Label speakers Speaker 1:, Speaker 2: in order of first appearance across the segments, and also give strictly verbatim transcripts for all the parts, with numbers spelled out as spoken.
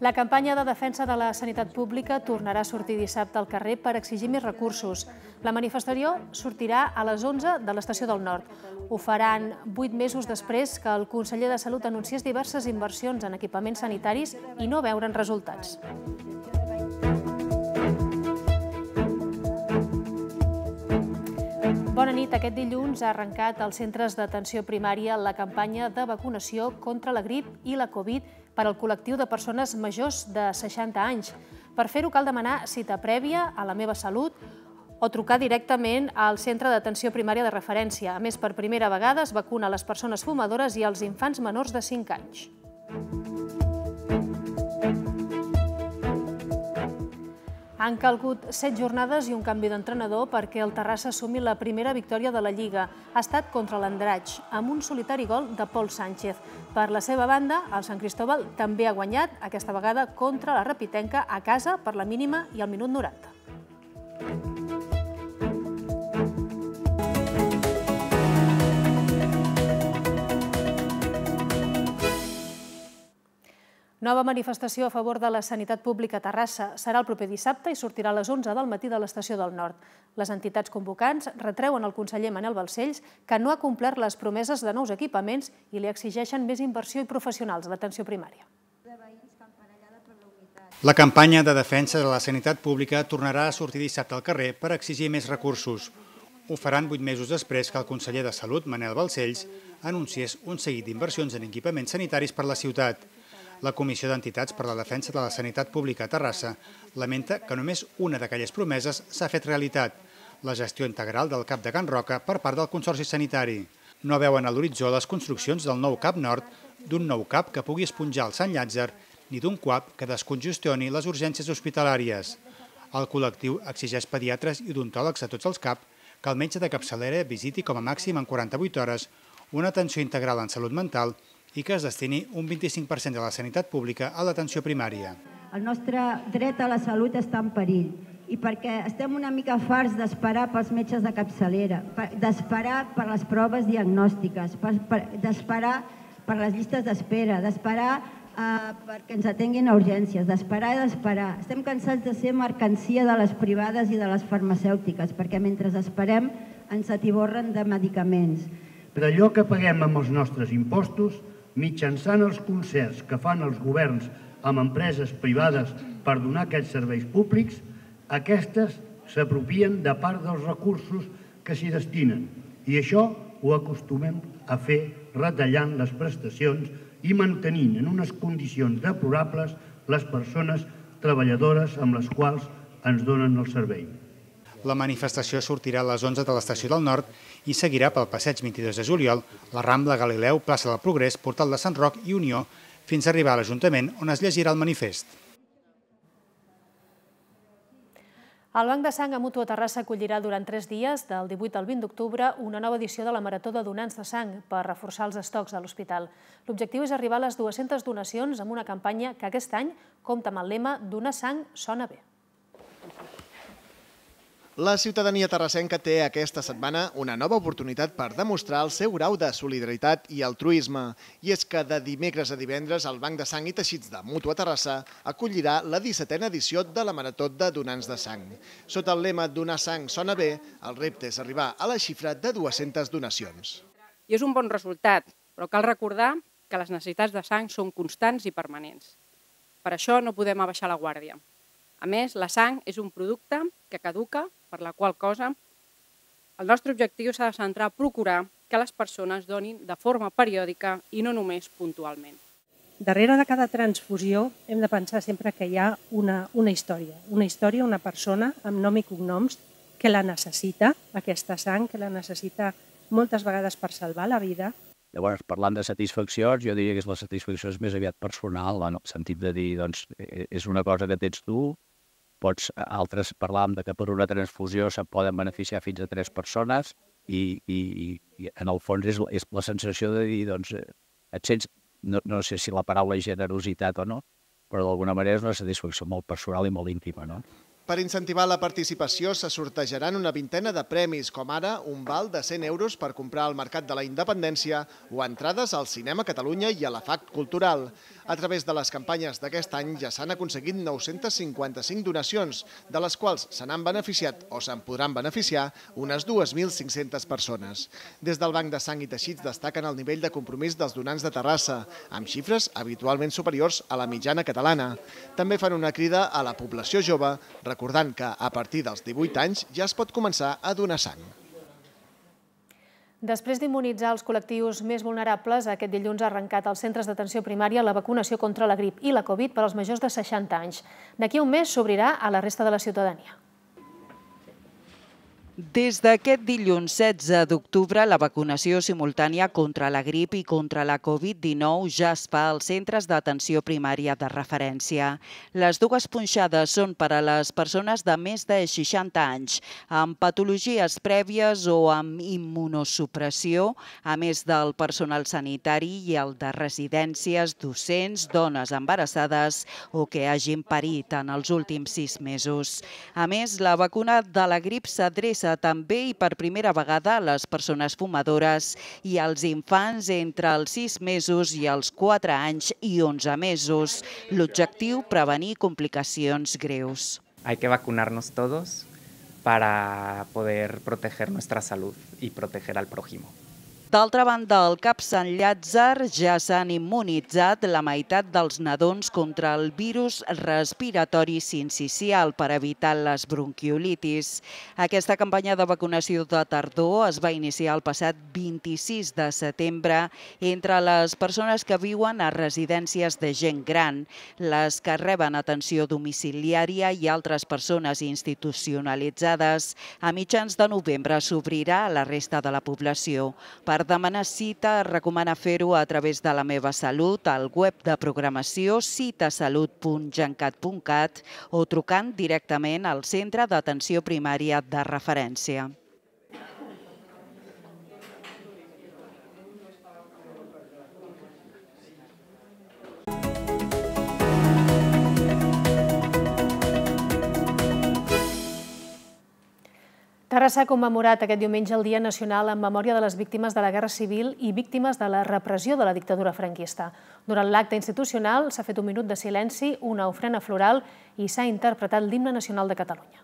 Speaker 1: La campanya de defensa de la sanitat pública tornarà a sortir dissabte al carrer per exigir més recursos. La manifestació sortirà a les onze de l'Estació del Nord. Ho faran vuit mesos després que el conseller de Salut anunciés diverses inversions en equipaments sanitaris i no veuren resultats. Bona nit. Aquest dilluns ha arrencat als centres d'atenció primària la campanya de vacunació contra la grip i la Covid per al col·lectiu de persones majors de seixanta anys. Per fer-ho cal demanar cita prèvia a la Meva Salut o trucar directament al centre d'atenció primària de referència. A més, per primera vegada es vacuna les persones fumadores i els infants menors de cinc anys. Han calgut set jornades i un canvi d'entrenador perquè el Terrassa assumi la primera victòria de la Lliga. Ha estat contra l'Andratx, amb un solitari gol de Pol Sánchez. Per la seva banda, el Sant Cristóbal també ha guanyat, aquesta vegada contra la Repitenca, a casa per la mínima i al minut noranta. Nova manifestació a favor de la sanitat pública a Terrassa. Serà el proper dissabte i sortirà a les onze del matí de l'Estació del Nord. Les entitats convocants retreuen al conseller Manel Balcells que no ha complert les promeses de nous equipaments i li exigeixen més inversió i professionals a l'atenció primària.
Speaker 2: La campanya de defensa de la sanitat pública tornarà a sortir dissabte al carrer per exigir més recursos. Ho faran vuit mesos després que el conseller de Salut, Manel Balcells, anunciés un seguit d'inversions en equipaments sanitaris per la ciutat. La Comissió d'Entitats per la Defensa de la Sanitat Pública a Terrassa lamenta que només una d'aquelles promeses s'ha fet realitat, la gestió integral del CAP de Can Roca per part del Consorci Sanitari. No veuen a l'horitzó les construccions del nou CAP Nord, d'un nou CAP que pugui esponjar el Sant Llàtzer, ni d'un CUAP que descongestioni les urgències hospitalàries. El col·lectiu exigeix pediatres i odontòlegs a tots els CAP que el metge de capçalera visiti com a màxim en quaranta-vuit hores una atenció integral en salut mental i que es destini un vint-i-cinc per cent de la sanitat pública a l'atenció primària.
Speaker 3: El nostre dret a la salut està en perill i perquè estem una mica farts d'esperar pels metges de capçalera, d'esperar per les proves diagnòstiques, d'esperar per les llistes d'espera, d'esperar perquè ens atenguin a urgències, d'esperar i d'esperar. Estem cansats de ser mercancia de les privades i de les farmacèutiques perquè mentre esperem ens atiborren de medicaments.
Speaker 4: D'allò que paguem amb els nostres impostos, mitjançant els concerts que fan els governs amb empreses privades per donar aquests serveis públics, aquestes s'apropien de part dels recursos que s'hi destinen. I això ho acostumem a fer retallant les prestacions i mantenint en unes condicions deplorables les persones treballadores amb les quals ens donen el servei.
Speaker 2: La manifestació sortirà a les onze de l'Estació del Nord i seguirà pel passeig vint-i-dos de juliol, la Rambla, Galileu, plaça del Progrés, Portal de Sant Roc i Unió, fins a arribar a l'Ajuntament, on es llegirà el manifest.
Speaker 1: El Banc de Sang a Mútua Terrassa acollirà durant tres dies, del divuit al vint d'octubre, una nova edició de la Marató de Donants de Sang per reforçar els estocs a l'hospital. L'objectiu és arribar a les dues-centes donacions amb una campanya que aquest any compta amb el lema «Donar sang sona bé».
Speaker 5: La ciutadania terrassenca té aquesta setmana una nova oportunitat per demostrar el seu grau de solidaritat i altruisme. I és que de dimecres a divendres el Banc de Sang i Teixits de Mútua Terrassa acollirà la dissetena edició de la Marató de Donants de Sang. Sota el lema «Donar sang sona bé», el repte és arribar a la xifra de dues-centes donacions.
Speaker 6: I és un bon resultat, però cal recordar que les necessitats de sang són constants i permanents. Per això no podem abaixar la guàrdia. A més, la sang és un producte que caduca, per la qual cosa el nostre objectiu s'ha de centrar a procurar que les persones donin de forma periòdica i no només puntualment.
Speaker 7: Darrere de cada transfusió hem de pensar sempre que hi ha una, una història, una història, una persona amb nom i cognoms que la necessita, aquesta sang, que la necessita moltes vegades per salvar la vida.
Speaker 8: Llavors, parlant de satisfaccions, jo diria que la satisfacció és més aviat personal, en el sentit de dir, doncs, és una cosa que tens tu, pots, altres parlàvem que per una transfusió se'n poden beneficiar fins a tres persones i, i, i en el fons és, és la sensació de dir, doncs, et sents, no, no sé si la paraula és generositat o no, però d'alguna manera és una satisfacció molt personal i molt íntima, no?
Speaker 5: Per incentivar la participació se sortejaran una vintena de premis, com ara un val de cent euros per comprar al Mercat de la Independència o entrades al Cinema Catalunya i a la F A C Cultural. A través de les campanyes d'aquest any ja s'han aconseguit nou-centes cinquanta-cinc donacions, de les quals se n'han beneficiat o se'n podran beneficiar unes dues mil cinc-centes persones. Des del Banc de Sang i Teixits destaquen el nivell de compromís dels donants de Terrassa, amb xifres habitualment superiors a la mitjana catalana. També fan una crida a la població jove, recordant que a partir dels divuit anys ja es pot començar a donar sang.
Speaker 1: Després d'immunitzar els col·lectius més vulnerables, aquest dilluns ha arrencat als centres d'atenció primària la vacunació contra la grip i la Covid per als majors de seixanta anys. D'aquí un mes s'obrirà a la resta de la ciutadania.
Speaker 9: Des d'aquest dilluns setze d'octubre, la vacunació simultània contra la grip i contra la Covid dinou ja es fa als centres d'atenció primària de referència. Les dues punxades són per a les persones de més de seixanta anys, amb patologies prèvies o amb immunosupressió, a més del personal sanitari i el de residències, docents, dones embarassades o que hagin parit en els últims sis mesos. A més, la vacuna de la grip s'adreça també i per primera vegada a les persones fumadores i als infants entre els sis mesos i els quatre anys i onze mesos. L'objectiu, prevenir complicacions greus.
Speaker 10: Hay que vacunarnos todos para poder proteger nuestra salud y proteger al prójimo.
Speaker 9: D'altra banda, al CAP Sant Llàtzer ja s'han immunitzat la meitat dels nadons contra el virus respiratori sincicial per evitar les bronquiolitis. Aquesta campanya de vacunació de tardor es va iniciar el passat vint-i-sis de setembre entre les persones que viuen a residències de gent gran, les que reben atenció domiciliària i altres persones institucionalitzades. A mitjans de novembre s'obrirà a la resta de la població. Per demanar cita, es recomana fer-ho a través de La Meva Salut, al web de programació citasalut punt gencat punt cat o trucant directament al centre d'atenció primària de referència.
Speaker 1: Terrassa ha commemorat aquest diumenge el Dia Nacional en memòria de les víctimes de la Guerra Civil i víctimes de la repressió de la dictadura franquista. Durant l'acte institucional s'ha fet un minut de silenci, una ofrena floral i s'ha interpretat l'himne nacional de Catalunya.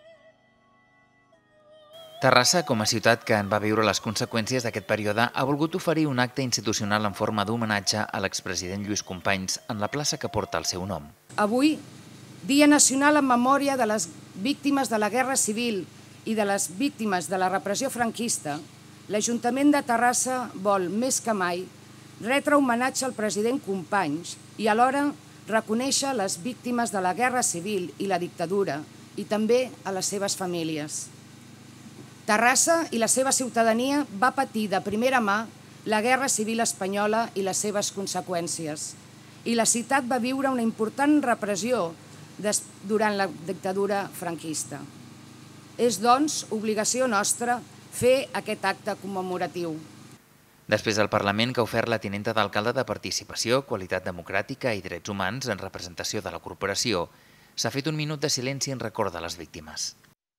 Speaker 11: Terrassa, com a ciutat que en va viure les conseqüències d'aquest període, ha volgut oferir un acte institucional en forma d'homenatge a l'expresident Lluís Companys en la plaça que porta el seu nom.
Speaker 12: Avui, Dia Nacional en memòria de les víctimes de la Guerra Civil i de les víctimes de la repressió franquista, l'Ajuntament de Terrassa vol, més que mai, retre homenatge al president Companys i alhora reconèixer les víctimes de la Guerra Civil i la dictadura i també a les seves famílies. Terrassa i la seva ciutadania va patir de primera mà la Guerra Civil espanyola i les seves conseqüències, i la ciutat va viure una important repressió durant la dictadura franquista. És, doncs, obligació nostra fer aquest acte commemoratiu.
Speaker 11: Després del Parlament, que ha ofert la tinenta d'alcalde de Participació, Qualitat Democràtica i Drets Humans en representació de la corporació, s'ha fet un minut de silenci en record de les víctimes.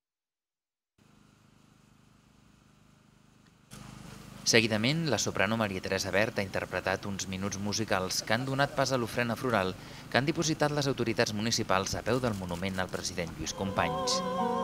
Speaker 11: Seguidament, la soprano Maria Teresa Bert ha interpretat uns minuts musicals que han donat pas a l'ofrena floral que han dipositat les autoritats municipals a peu del monument al president Lluís Companys.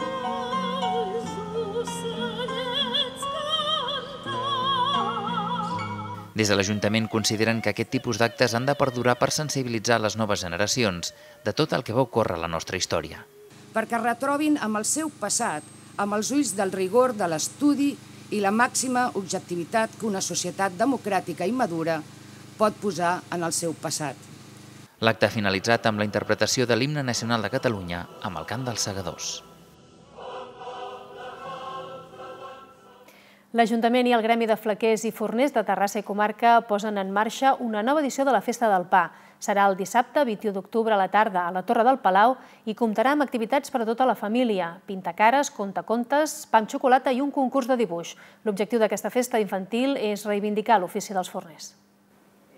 Speaker 11: Des de l'Ajuntament consideren que aquest tipus d'actes han de perdurar per sensibilitzar les noves generacions de tot el que va ocórrer a la nostra història.
Speaker 12: Perquè retrobin amb el seu passat, amb els ulls del rigor de l'estudi i la màxima objectivitat que una societat democràtica i madura pot posar en el seu passat.
Speaker 11: L'acte ha finalitzat amb la interpretació de l'himne nacional de Catalunya amb el cant dels segadors.
Speaker 1: L'Ajuntament i el Gremi de Flequers i Forners de Terrassa i Comarca posen en marxa una nova edició de la Festa del Pa. Serà el dissabte vint-i-u d'octubre a la tarda a la Torre del Palau i comptarà amb activitats per a tota la família, pintacares, contacontes, pa amb xocolata i un concurs de dibuix. L'objectiu d'aquesta festa infantil és reivindicar l'ofici dels forners.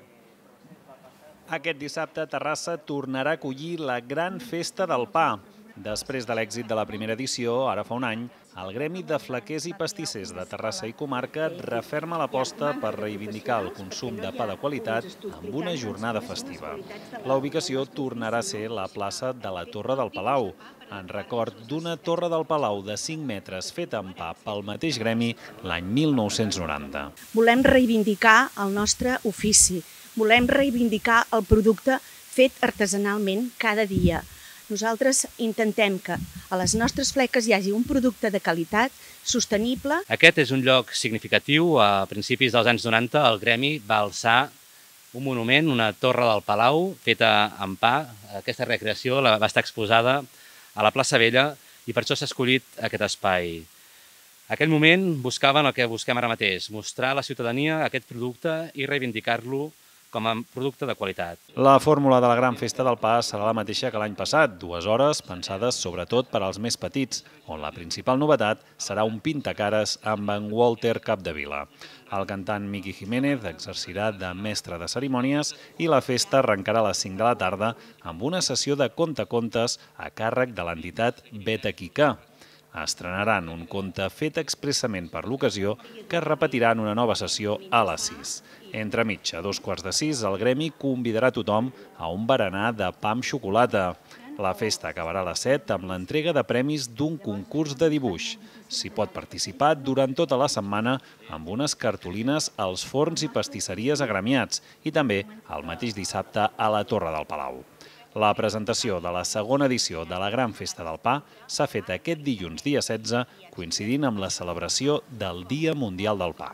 Speaker 13: Aquest dissabte Terrassa tornarà a acollir la Gran Festa del Pa. Després de l'èxit de la primera edició, ara fa un any, el Gremi de Flaquers i Pastissers de Terrassa i Comarca referma l'aposta per reivindicar el consum de pa de qualitat amb una jornada festiva. La ubicació tornarà a ser la plaça de la Torre del Palau, en record d'una torre del Palau de cinc metres feta amb pa pel mateix gremi l'any mil nou-cents noranta.
Speaker 14: Volem reivindicar el nostre ofici, volem reivindicar el producte fet artesanalment cada dia. Nosaltres intentem que a les nostres fleques hi hagi un producte de qualitat, sostenible.
Speaker 15: Aquest és un lloc significatiu. A principis dels anys noranta el gremi va alçar un monument, una torre del Palau feta amb pa. Aquesta recreació va estar exposada a la plaça Vella i per això s'ha escollit aquest espai. En aquell moment buscaven el que busquem ara mateix, mostrar a la ciutadania aquest producte i reivindicar-lo com a producte de qualitat.
Speaker 13: La fórmula de la Gran Festa del Pa serà la mateixa que l'any passat, dues hores pensades sobretot per als més petits, on la principal novetat serà un pintacares amb en Walter Capdevila. El cantant Miqui Jiménez exercirà de mestre de cerimònies i la festa arrencarà a les cinc de la tarda amb una sessió de contacontes a càrrec de l'entitat Betaquica. Estrenaran un conte fet expressament per l'ocasió que repetiran una nova sessió a les sis. Entremig, a dos quarts de sis, el gremi convidarà tothom a un berenar de pa amb xocolata. La festa acabarà a les set amb l'entrega de premis d'un concurs de dibuix. S'hi pot participar durant tota la setmana amb unes cartolines als forns i pastisseries agremiats i també el mateix dissabte a la Torre del Palau. La presentació de la segona edició de la Gran Festa del Pa s'ha fet aquest dilluns dia setze, coincidint amb la celebració del Dia Mundial del Pa.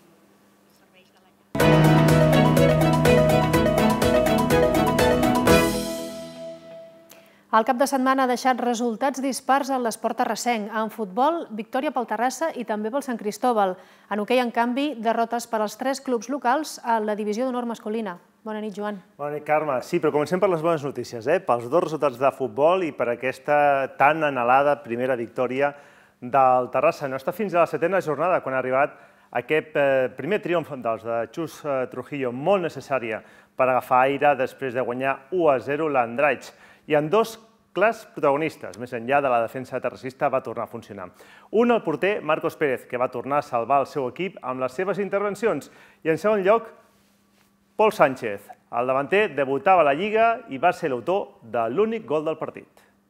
Speaker 1: El cap de setmana ha deixat resultats dispars en l'esport terrassenc. En futbol, victòria pel Terrassa i també pel Sant Cristóbal. En hoquei, en canvi, derrotes per als tres clubs locals a la divisió d'honor masculina. Bona nit, Joan.
Speaker 16: Bona nit, Carme. Sí, però comencem per les bones notícies, eh? Pels dos resultats de futbol i per aquesta tan anhelada primera victòria del Terrassa. No està fins a la setena jornada quan ha arribat aquest primer triomf dels de Xus Trujillo, molt necessària per agafar aire després de guanyar u a zero l'Andratx. I en dos clars protagonistes, més enllà de la defensa terrassista, va tornar a funcionar. Un, el porter Marcos Pérez, que va tornar a salvar el seu equip amb les seves intervencions. I en segon lloc, Pol Sánchez. El davanter debutava a la Lliga i va ser l'autor de l'únic gol del partit.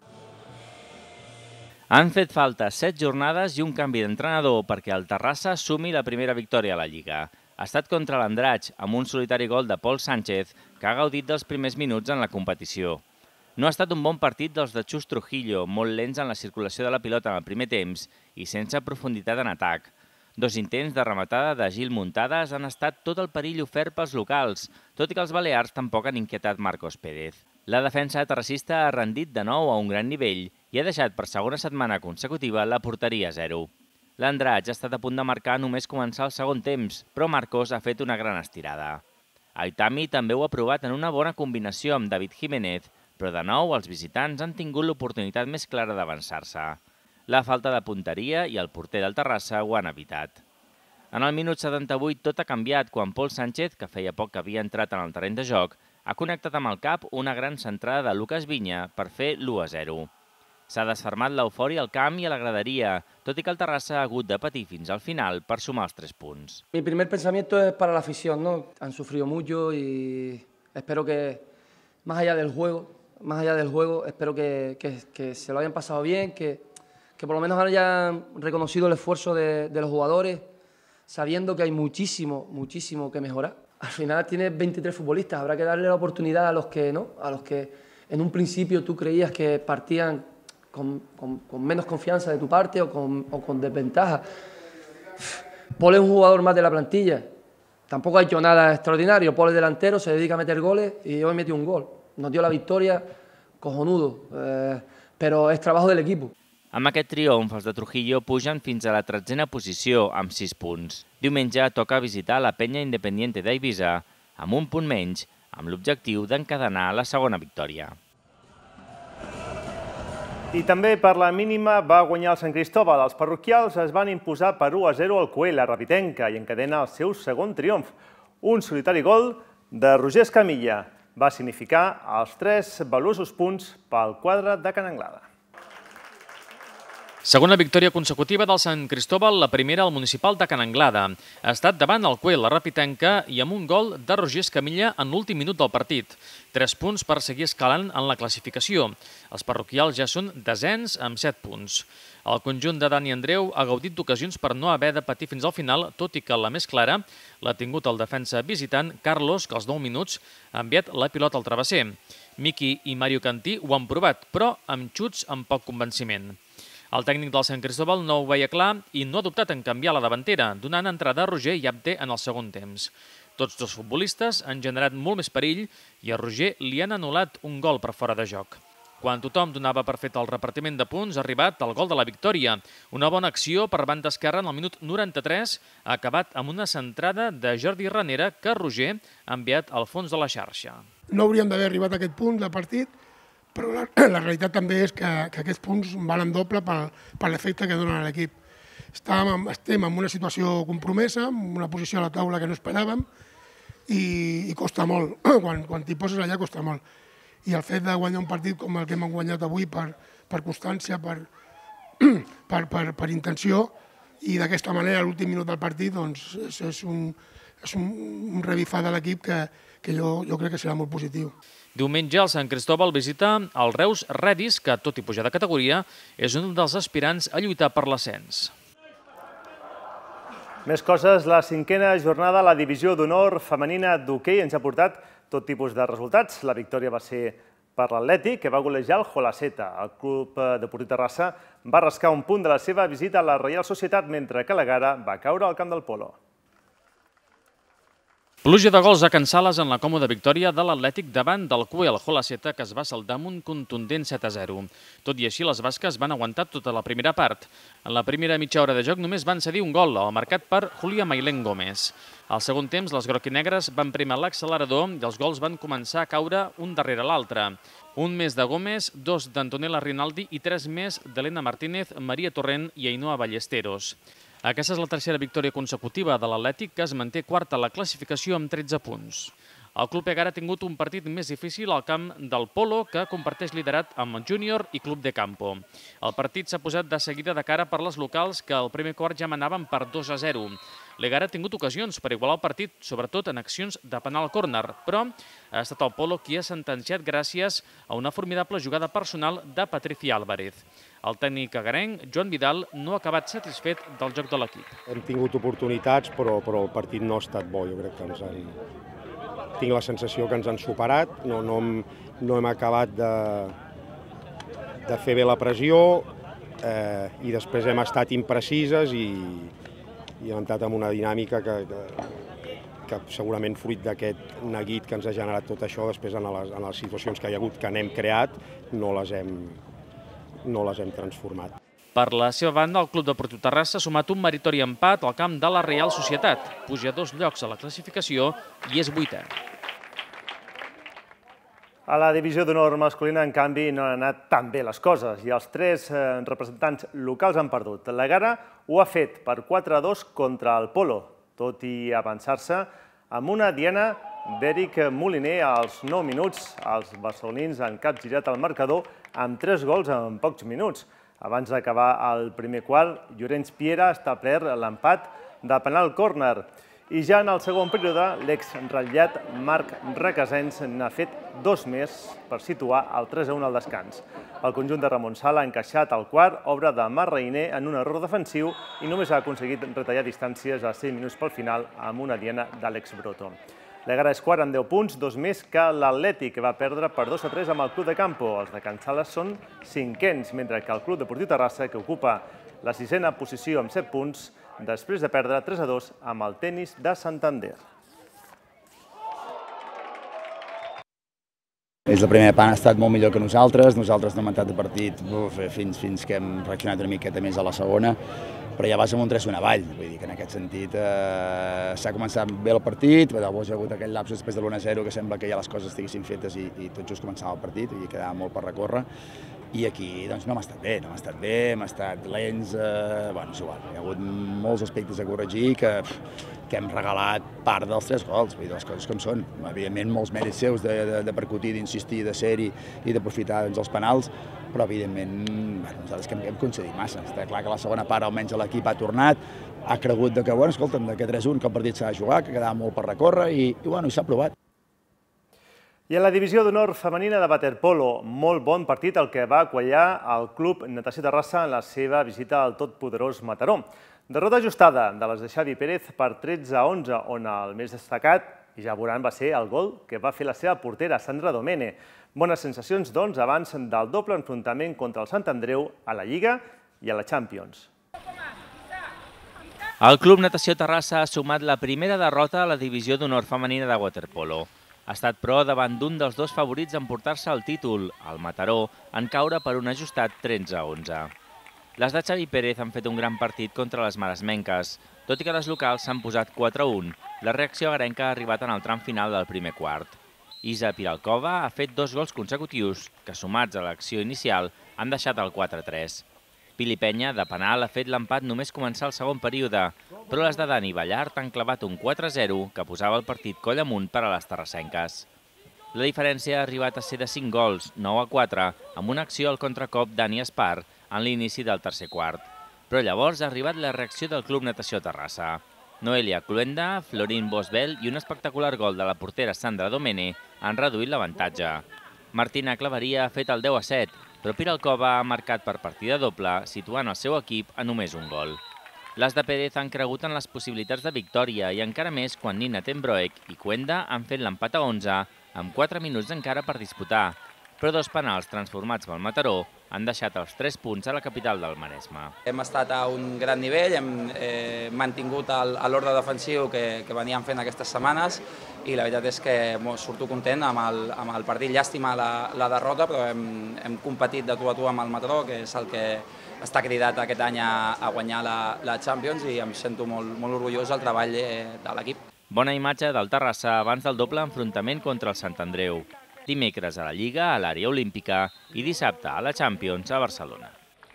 Speaker 17: Han fet falta set jornades i un canvi d'entrenador perquè el Terrassa sumi la primera victòria a la Lliga. Ha estat contra l'Andratx, amb un solitari gol de Pol Sánchez, que ha gaudit dels primers minuts en la competició. No ha estat un bon partit dels de Xus Trujillo, molt lents en la circulació de la pilota en el primer temps i sense profunditat en atac. Dos intents de rematada de Gil Muntades han estat tot el perill ofert pels locals, tot i que els balears tampoc han inquietat Marcos Pérez. La defensa terrassista ha rendit de nou a un gran nivell i ha deixat per segona setmana consecutiva la porteria a zero. L'Andratx ha estat a punt de marcar només començar el segon temps, però Marcos ha fet una gran estirada. Aitami també ho ha provat en una bona combinació amb David Jiménez, però de nou els visitants han tingut l'oportunitat més clara d'avançar-se. La falta de punteria i el porter del Terrassa ho han evitat. En el minut setanta-vuit tot ha canviat quan Pol Sánchez, que feia poc que havia entrat en el terreny de joc, ha connectat amb el cap una gran centrada de Lucas Viña per fer l'u a zero. S'ha desfermat l'eufòria al camp i a la graderia, tot i que el Terrassa ha hagut de patir fins al final per sumar els tres punts.
Speaker 18: Mi primer pensamiento es para la afición, ¿no? Han sufrido mucho y espero que, más allá del juego, más allá del juego, espero que, que, que se lo hayan pasado bien, que, que por lo menos hayan reconocido el esfuerzo de, de los jugadores, sabiendo que hay muchísimo, muchísimo que mejorar. Al final tienes veintitrés futbolistas, habrá que darle la oportunidad a los que, ¿no? A los que en un principio tú creías que partían con, con, con menos confianza de tu parte o con, o con desventaja. Pol es un jugador más de la plantilla, tampoco ha hecho nada extraordinario. Pol es delantero, se dedica a meter goles y hoy metió un gol. Nos dio la victòria, cojonudo, eh, però és treball de l'equip.
Speaker 17: Amb aquest triomf, els de Trujillo pugen fins a la tretzena posició amb sis punts. Diumenge toca visitar la Penya Independiente d'Eivissa amb un punt menys, amb l'objectiu d'encadenar la segona victòria.
Speaker 16: I també per la mínima va guanyar el Sant Cristóbal. Els parroquials es van imposar per u a zero al Coell, la Rapitenca, i encadena el seu segon triomf. Un solitari gol de Roger Escamilla va significar els tres valuosos punts pel quadre de Can Anglada.
Speaker 19: Segona victòria consecutiva del Sant Cristóbal, la primera al municipal de Can Anglada. Ha estat davant el Cuel, la Rapitenca, i amb un gol de Roger Escamilla en l'últim minut del partit. Tres punts per seguir escalant en la classificació. Els parroquials ja són desens amb set punts. El conjunt de Dani Andreu ha gaudit d'ocasions per no haver de patir fins al final, tot i que la més clara l'ha tingut el defensa visitant Carlos, que als nou minuts ha enviat la pilota al travesser. Miqui i Mario Cantí ho han provat, però amb xuts amb poc convenciment. El tècnic del Sant Cristóbal no ho veia clar i no ha dubtat en canviar la davantera, donant entrada a Roger i Abde en el segon temps. Tots dos futbolistes han generat molt més perill i a Roger li han anul·lat un gol per fora de joc. Quan tothom donava per fet el repartiment de punts, ha arribat el gol de la victòria. Una bona acció per banda esquerra en el minut noranta-tres ha acabat amb una centrada de Jordi Ranera que Roger ha enviat al fons de la xarxa.
Speaker 20: No hauríem d'haver arribat a aquest punt del partit, però la, la realitat també és que, que aquests punts valen doble per, per l'efecte que donen a l'equip. Estem en una situació compromesa, en una posició a la taula que no esperàvem i, i costa molt. Quan, quan t'hi poses allà costa molt. I el fet de guanyar un partit com el que hem guanyat avui per, per constància, per, per, per, per intenció i d'aquesta manera a l'últim minut del partit doncs, és, és, un, és un, un revifar de l'equip que, que jo, jo crec que serà molt positiu.
Speaker 19: Diumenge el Sant Cristóbal visita el Reus Redis, que, tot i pujar de categoria, és un dels aspirants a lluitar per l'ascens.
Speaker 16: Més coses, la cinquena jornada a la divisió d'honor femenina d'hoquei ens ha portat tot tipus de resultats. La victòria va ser per l'Atlètic, que va golejar el Jolaceta. El Club Deportiu Terrassa va rascar un punt de la seva visita a la Reial Societat, mentre que la Gara va caure al camp del Polo.
Speaker 19: Pluja de gols a Can Sales en la còmoda victòria de l'Atlètic davant del Cuel Jolaceta, que es va saldar amb un contundent set a zero. Tot i així, les basques van aguantar tota la primera part. En la primera mitja hora de joc només van cedir un gol, el marcat per Julia Mailén Gómez. Al segon temps, les groquinegres van primar l'accelerador i els gols van començar a caure un darrere l'altre. Un més de Gómez, dos d'Antonella Rinaldi i tres més d'Helena Martínez, Maria Torrent i Ainhoa Ballesteros. Aquesta és la tercera victòria consecutiva de l'Atlètic, que es manté quarta a la classificació amb tretze punts. El Club Egara ha tingut un partit més difícil al camp del Polo, que comparteix liderat amb el Júnior i Club de Campo. El partit s'ha posat de seguida de cara per les locals, que al primer quart ja manaven per dos a zero. L'Egara ha tingut ocasions per igualar el partit, sobretot en accions de penal córner, però ha estat el Polo qui ha sentenciat gràcies a una formidable jugada personal de Patricia Álvarez. El tècnic agarenc, Joan Vidal, no ha acabat satisfet del joc de l'equip.
Speaker 21: Hem tingut oportunitats, però, però el partit no ha estat bo. Jo crec que ens han... Tinc la sensació que ens han superat, no, no, hem, no hem acabat de, de fer bé la pressió eh, i després hem estat imprecises i, i hem entrat en una dinàmica que, que, que segurament fruit d'aquest neguit que ens ha generat tot això, després en les, en les situacions que hi ha hagut que n'hem creat, no les hem, no les hem transformat.
Speaker 19: Per la seva banda, el Club Deportiu Terrassa ha sumat un meritori empat al camp de la Reial Societat. Puja dos llocs a la classificació i és vuitè.
Speaker 16: A la divisió d'honor masculina, en canvi, no han anat tan bé les coses i els tres representants locals han perdut. La Gara ho ha fet per quatre a dos contra el Polo, tot i avançar-se amb una diana d'Eric Moliner als nou minuts. Els barcelonins han capgirat el marcador amb tres gols en pocs minuts. Abans d'acabar el primer quart, Llorenç Piera ha establert l'empat de penal córner. I ja en el segon període, l'ex-ratllat Marc Requesens n'ha fet dos més per situar el tres a un al descans. El conjunt de Ramon Sala ha encaixat el quart, obra de Marc Reiner en un error defensiu i només ha aconseguit retallar distàncies a cinc minuts pel final amb una diana d'Àlex Broto. L'Egara és quart amb deu punts, dos més que l'Atlètic, que va perdre per dos a tres amb el Club de Campo. Els de Can Sales són cinquens, mentre que el Club Deportiu Terrassa, que ocupa la sisena posició amb set punts, després de perdre tres a dos amb el Tenis de Santander.
Speaker 22: Des de la primera part ha estat molt millor que nosaltres, nosaltres no hem entrat de partit uf, fins, fins que hem reaccionat una miqueta més a la segona, però ja vas amb un tres una avall, vull dir que en aquest sentit eh, s'ha començat bé el partit, llavors hi ha hagut aquell lapse després de l'u a zero que sembla que ja les coses estiguessin fetes i, i tot just començava el partit i quedava molt per recórrer, i aquí doncs, no hem estat bé, no hem estat bé, hem estat lents, eh, bueno, és igual, hi ha hagut molts aspectes a corregir que, que hem regalat part dels tres gols, vull dir, les coses com són. Evidentment, molts mèrits seus de, de, de percutir, d'insistir, de ser-hi i d'aprofitar doncs, els penals, però evidentment bueno, nosaltres que hem, hem concedit massa. Està clar que la segona part almenys l'equip ha tornat, ha cregut que, bueno, escolta'm, que tres un, que el partit s'ha de jugar, que quedava molt per recórrer i, i bueno, s'ha provat.
Speaker 16: I en la divisió d'honor femenina de waterpolo, molt bon partit el que va quallar el Club Natació Terrassa en la seva visita al totpoderós Mataró. Derrota ajustada de les de Xavi Pérez per tretze a onze, on el més destacat, i ja veuran, va ser el gol que va fer la seva portera, Sandra Domene. Bones sensacions, doncs, abans del doble enfrontament contra el Sant Andreu a la Lliga i a la Champions.
Speaker 17: El Club Natació Terrassa ha sumat la primera derrota a la divisió d'honor femenina de waterpolo. Ha estat, però, davant d'un dels dos favorits en portar-se el títol, el Mataró, en caure per un ajustat tretze a onze. Les de Xavi Pérez han fet un gran partit contra les maresmenques. Tot i que les locals s'han posat quatre a un, la reacció agarenca ha arribat en el tram final del primer quart. Isa Piralcova ha fet dos gols consecutius que, sumats a l'acció inicial, han deixat el quatre a tres. Pili Penya, de penal, ha fet l'empat només començar el segon període, però les de Dani Ballart han clavat un quatre a zero que posava el partit coll amunt per a les terrassenques. La diferència ha arribat a ser de cinc gols, nou a quatre, amb una acció al contracop d'Ani Espar en l'inici del tercer quart. Però llavors ha arribat la reacció del Club Natació Terrassa. Noelia Cluenda, Florín Bosbel i un espectacular gol de la portera Sandra Domene han reduït l'avantatge. Martina Claveria ha fet el deu a set, però Piralcova ha marcat per partida doble, situant el seu equip a només un gol. Les de Pérez han cregut en les possibilitats de victòria i encara més quan Nina Tenbroek i Cuenda han fet l'empat a onze, amb quatre minuts encara per disputar, però dos penals transformats pel Mataró han deixat els tres punts a la capital del Maresme.
Speaker 3: Hem estat a un gran nivell, hem eh, mantingut l'ordre defensiu que, que veníem fent aquestes setmanes i la veritat és que surto content amb el, amb el partit. Llàstima la, la derrota, però hem, hem competit de tu a tu amb el Mataró, que és el que està cridat aquest any a, a guanyar la, la Champions, i em sento molt, molt orgullós del treball de l'equip.
Speaker 17: Bona imatge del Terrassa abans del doble enfrontament contra el Sant Andreu. Dimecres a la Lliga, a l'àrea olímpica, i dissabte a la Champions a Barcelona.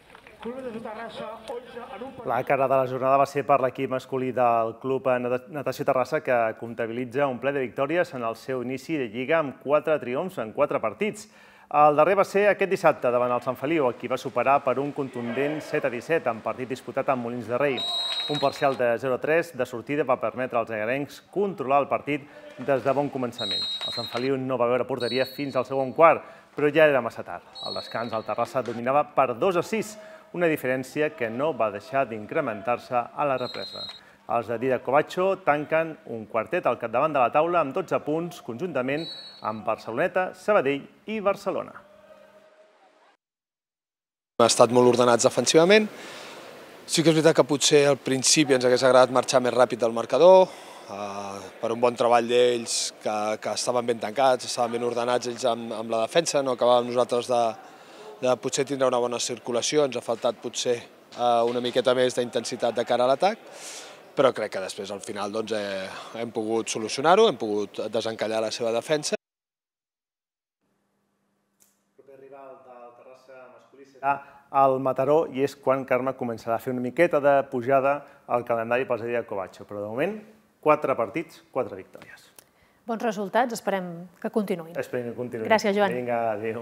Speaker 16: La cara de la jornada va ser per l'equip masculí del Club Natació Terrassa, que comptabilitza un ple de victòries en el seu inici de Lliga amb quatre triomfs en quatre partits. El darrer va ser aquest dissabte davant el Sant Feliu, a qui va superar per un contundent set a disset en partit disputat amb Molins de Rei. Un parcial de zero a tres de sortida va permetre als agarencs controlar el partit des de bon començament. El Sant Feliu no va veure porteria fins al segon quart, però ja era massa tard. Al descans, el Terrassa dominava per dos a sis, una diferència que no va deixar d'incrementar-se a la represa. Els de Dida Covacho tanquen un quartet al capdavant de la taula amb dotze punts, conjuntament amb Barceloneta, Sabadell i Barcelona.
Speaker 4: Hem estat molt ordenats defensivament. Sí que és veritat que potser al principi ens hagués agradat marxar més ràpid del marcador, per un bon treball d'ells, que, que estaven ben tancats, estaven ben ordenats ells amb, amb la defensa, no acabàvem nosaltres de, de potser tindre una bona circulació, ens ha faltat potser una miqueta més d'intensitat de cara a l'atac, però crec que després al final doncs, eh, hem pogut solucionar-ho, hem pogut desencallar la seva defensa.
Speaker 16: El proper rival del Terrassa masculí serà el Mataró, i és quan Carme començarà a fer una miqueta de pujada al calendari pels de Dida Covacho, però de moment quatre partits, quatre victòries.
Speaker 1: Bons resultats, esperem que continuïn.
Speaker 16: Esperem que continuïn.
Speaker 1: Gràcies, Joan.
Speaker 16: Vinga, adéu.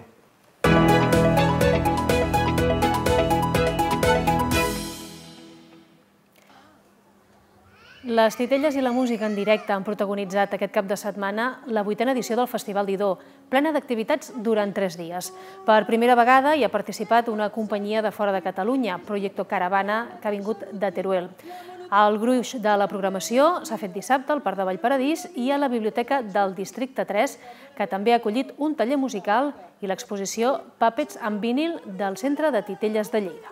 Speaker 1: Les titelles i la música en directe han protagonitzat aquest cap de setmana la vuitena edició del Festival Didó, plena d'activitats durant tres dies. Per primera vegada hi ha participat una companyia de fora de Catalunya, Proyecto Caravana, que ha vingut de Teruel. El gruix de la programació s'ha fet dissabte al Parc de Vallparadís i a la Biblioteca del Districte tres, que també ha acollit un taller musical i l'exposició Puppets en vinil del Centre de Titelles de Lleida.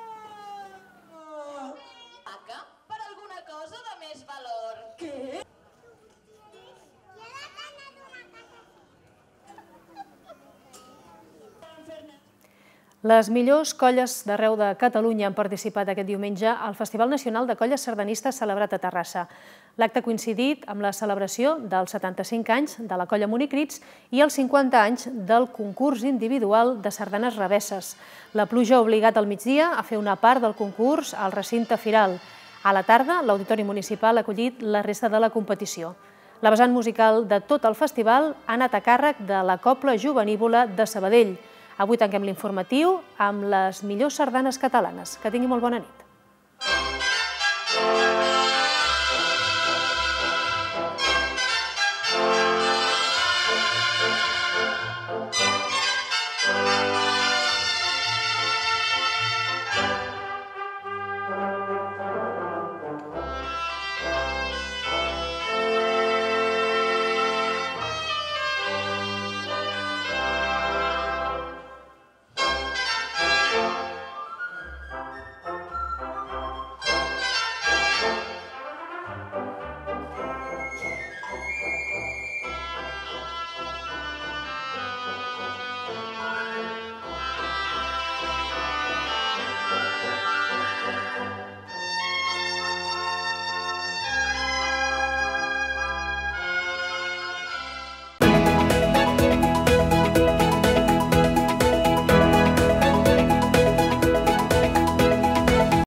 Speaker 1: Les millors colles d'arreu de Catalunya han participat aquest diumenge al Festival Nacional de Colles Sardanistes celebrat a Terrassa. L'acte ha coincidit amb la celebració dels setanta-cinc anys de la colla Monicrits i els cinquanta anys del concurs individual de sardanes revesses. La pluja ha obligat al migdia a fer una part del concurs al recinte firal. A la tarda, l'Auditori Municipal ha acollit la resta de la competició. La vessant musical de tot el festival ha anat a càrrec de la Cobla Jovenívola de Sabadell. Avui tanquem l'informatiu amb les millors sardanes catalanes. Que tingui molt bona nit.